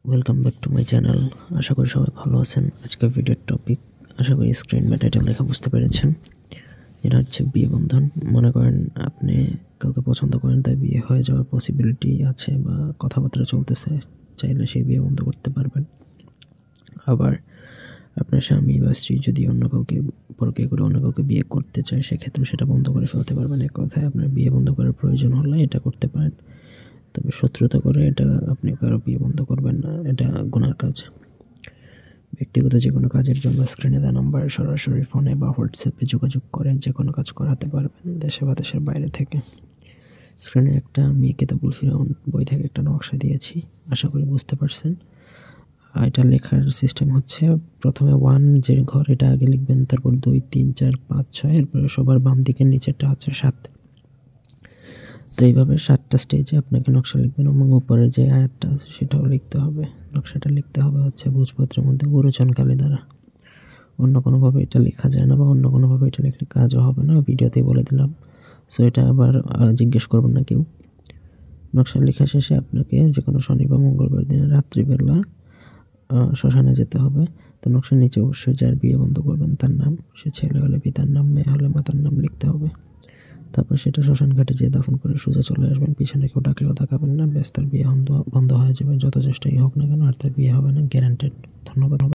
Welcome back to my channel. আশা করি সবাই ভালো আছেন। আজকের ভিডিওর টপিক আশা করি স্ক্রিন বা টাইটেল দেখে বুঝতে পেরেছেন। এটা হচ্ছে বিয়ে বন্ধন। মনে করেন আপনি কাউকে পছন্দ করেন, তাই বিয়ে হয়ে যাওয়ার পসিবিলিটি আছে বা কথাবার্তা চলতেছে, চাইলে সেই বিয়ে বন্ধ করতে পারবেন। আবার আপনার স্বামী বা স্ত্রী যদি অন্য কাউকে পরকীয়া করে অন্য কাউকে বিয়ে করতে চায়, সেক্ষেত্রে সেটা বন্ধ করে ফেলতে পারবেন। এক কথায় আপনার বিয়ে বন্ধ করার প্রয়োজন হলে এটা করতে পারেন, তবে শত্রুতা করে এটা আপনি কারো বিয়ে বন্ধ করবেন না, এটা গুনার কাজ। ব্যক্তিগত যে কোনো কাজের জন্য স্ক্রিনে দেওয়া নাম্বারে সরাসরি ফোনে বা হোয়াটসঅ্যাপে যোগাযোগ করে যে কোনো কাজ করাতে পারবেন, দেশে বা দেশের বাইরে থেকে। স্ক্রিনে একটা আমি কিতাবুল ফিরাউন বই থেকে একটা নকশা দিয়েছি, আশা করি বুঝতে পারছেন। এটা লেখার সিস্টেম হচ্ছে, প্রথমে 1 যে ঘর এটা আগে লিখবেন, তারপর 2, 3, 4, 5, 6, এরপরে সবার বাম দিকের নিচেরটা হচ্ছে 7। তো এইভাবে 7টা স্টেজে আপনাকে নকশা লিখবেন এবং উপরে যে আয়াতটা আছে সেটাও লিখতে হবে। নকশাটা লিখতে হবে হচ্ছে ভোজপত্রের মধ্যে গুরুচন কালি দ্বারা, অন্য কোনোভাবে এটা লেখা যায় না, বা অন্য কোনোভাবে এটা লিখলে কাজও হবে না। ভিডিওতেই বলে দিলাম, সো এটা আবার জিজ্ঞেস করবেন না কেউ। নকশা লেখা শেষে আপনাকে যে কোনো শনি বা মঙ্গলবার দিনে রাত্রিবেলা শ্মশানে যেতে হবে। তো নকশার নিচে অবশ্যই যার বিয়ে বন্ধ করবেন তার নাম, সে ছেলে হলে পিতার নাম, মেয়ে হলে মাতার নাম লিখতে হবে। তারপর সেটা শ্মশান ঘাটে যেয়ে দাফন করে সোজা চলে আসবেন। পিছনে কেউ ডাকলেও তাকাবেন না, ব্যাস তার বিয়ে বন্ধ হয়ে যাবে। যত চেষ্টাই হোক না কেন আর তার বিয়ে হবে না, গ্যারান্টেড। ধন্যবাদ।